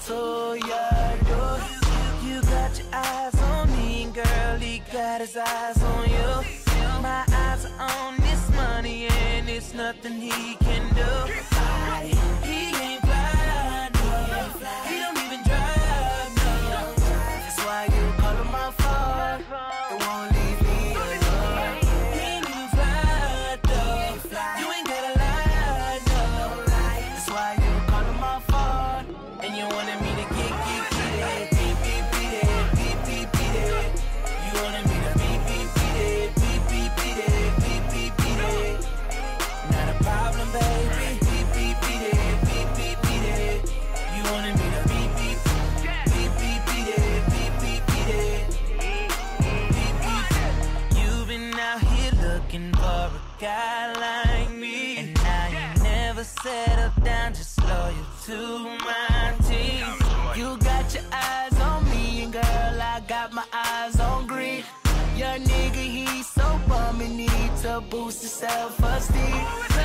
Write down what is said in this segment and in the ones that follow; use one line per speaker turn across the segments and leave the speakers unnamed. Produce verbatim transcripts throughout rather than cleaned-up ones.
so yeah, you, you got your eyes on me, and girl, he got his eyes on you. My eyes are on this money, and it's nothing he can do. I, he ain't fly, no. He don't even drive, no. That's why you call him my phone. It won't leave me alone. He ain't even fly, though. You ain't gotta lie, no. That's why you call him my phone, and you wanted me to get, get, get it, beat, beat, beat it, beat, beat, beat it. You wanted me to beat, beat, beat it, beat, beat, beat it, beat, beat, beat it. Not a problem, baby. Beat, beat, beat it, beat, beat, beat it. You wanted me to beat, beat, beat, beat, beat it, beat, beat, beat it, beat, beat. You've been out here looking for a guy like me, and now you never settle down, just loyal to my team. You got your eyes on me, and girl, I got my eyes on green. Your nigga, he's so bum and need to boost his self-esteem.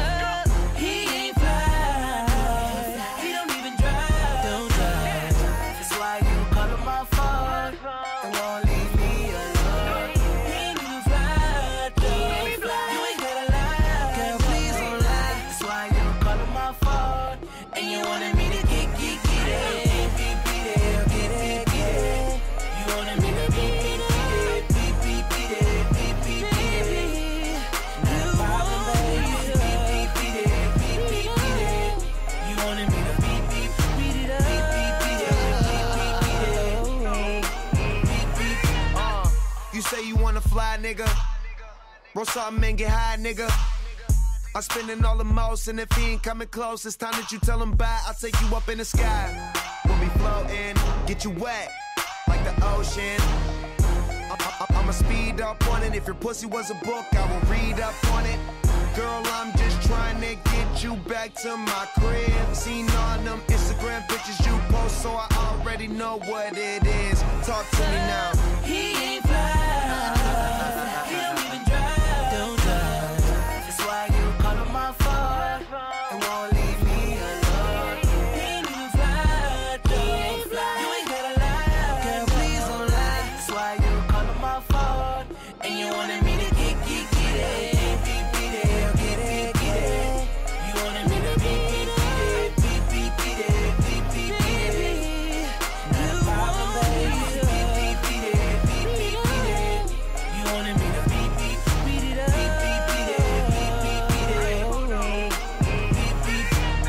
He ain't fly, he don't even drive, don't drive. That's why you call him my phone, and won't leave me alone. He ain't even fly, though. You ain't gotta lie, girl, please don't lie. That's why you call him my phone, and you wanted me to get, get, get it. Beat, beat it, get it, get it. You wanted me to beat, beat, beat it, beat, beat, beat it, beat, beat, beat it. Not a problem, baby. Beat, beat, beat it, beat, beat, beat it. You wanted me to beat, beat, beat it up. Beat, beat, beat it, beat, beat, beat it. Beat, beat.
Uh, you say you wanna fly, nigga. Roll something and get high, nigga. I'm spending all the most, and if he ain't coming close, it's time that you tell him bye. I'll take you up in the sky. We'll be floating, get you wet like the ocean. I I I'ma speed up on it. If your pussy was a book, I will read up on it. Girl, I'm just trying to get you back to my crib. Seen all them Instagram pictures you post, so I already know what it is. Talk to me now.
He ain't fly, he don't even drive, don't drive. That's why you call him my phone, and won't leave me alone. He ain't even fly, though. You ain't gotta lie, girl, please don't lie. That's why you call him my phone, and you wanted me to get, get, get it. Beat, beat it, get it, get it. You wanted me to beat, beat, beat it, beat, beat, beat it, beat, beat, beat it. Not a problem, baby. Beat, beat, beat it, beat, beat, beat it. You wanted me to beat, beat, beat it up. Beat, beat, beat it, beat, beat, beat it. Beat, beat.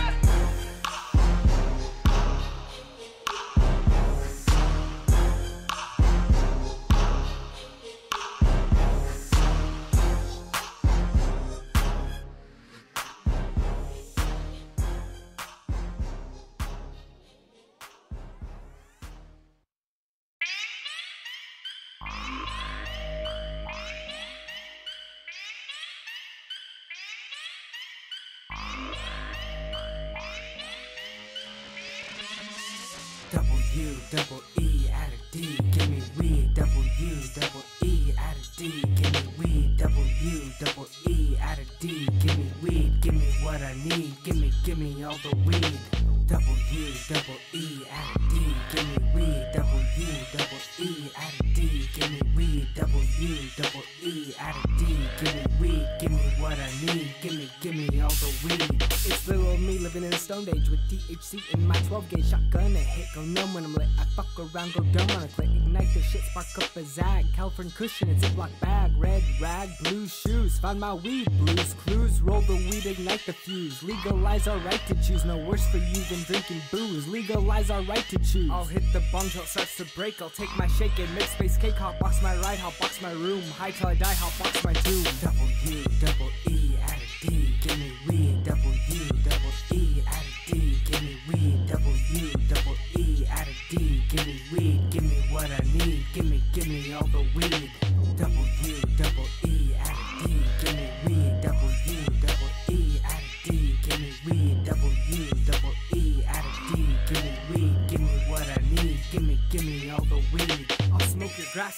W, double E, add a D, give me weed. W, double E, add a D, give me weed. W, double E, add a D, give me weed. Give me what I need, give me, give me all the weed. W, double E, add a D, give me weed. W, double E, add a D, give me weed. W, double E, add a D, give me weed. Give me what I need, give me, give me all the weed. It's little old me living in a stone age with T H C in my twelve gauge shotgun. A hit go numb when I'm lit. I fuck around, go dumb on a click. Ignite the shit, spark up a zag. California cushion, it's a block bag. Red rag, blue shoes. Found my weed, blues clues. Roll the weed, ignite the fuse. Legalize our right to choose. No worse for you than drinking booze. Legalize our right to choose. I'll hit the bong till it starts to break. I'll take my shake and mix space cake. Hot box my ride, hot box my room. High till I die, hot box my tomb. W, double E, add a D, give me weed. W, double E, add a D, give me weed. W, double E, add a D, give me weed. Give me what I need, give me, give me all the weed. W, double E, add a D, give me weed. W, double E, add a D, give me weed. W, double E, add a D, give me weed. Give me what I need, give me, give me all the weed. I'll smoke your grass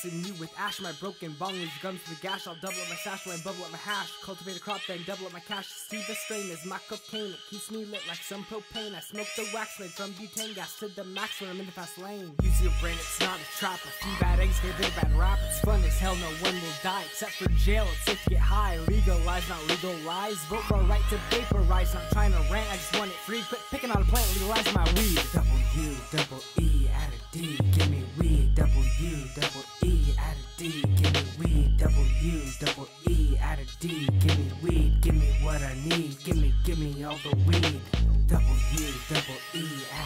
blasting you with ash. My broken bong leaves gums to the gash. I'll double up my sash when I bubble up my hash. Cultivate a crop, then double up my cash. See the strain is my cocaine. It keeps me lit like some propane. I smoke the wax made from butane gas to the max when I'm in the fast lane. Use your brain, it's not a trap. A few bad eggs get a bit of bad rap. It's fun as hell, no one will die except for jail. It's safe to get high. Legalize, not legalize. Vote for a right to vaporize. Not trying to rant, I just want it free. Quit picking on a plant, legalize my weed. W, double E, add a D. Give me weed. W, double E, add a D. Give me weed. W, double E, add a D. Give me weed. Give me what I need. Give me, give me all the weed. W, double E,